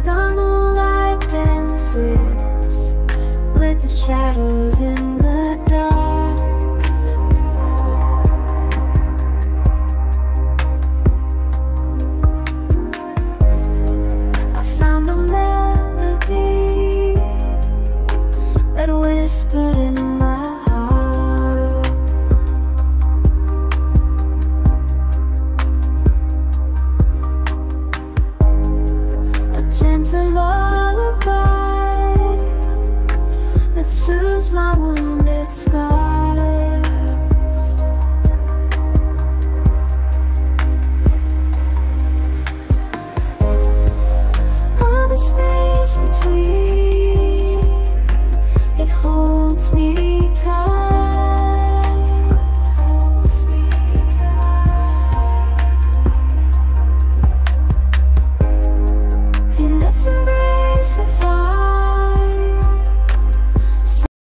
the moonlight dances with the shadows in the dark. I found a melody that whispered in my heart. A gentle love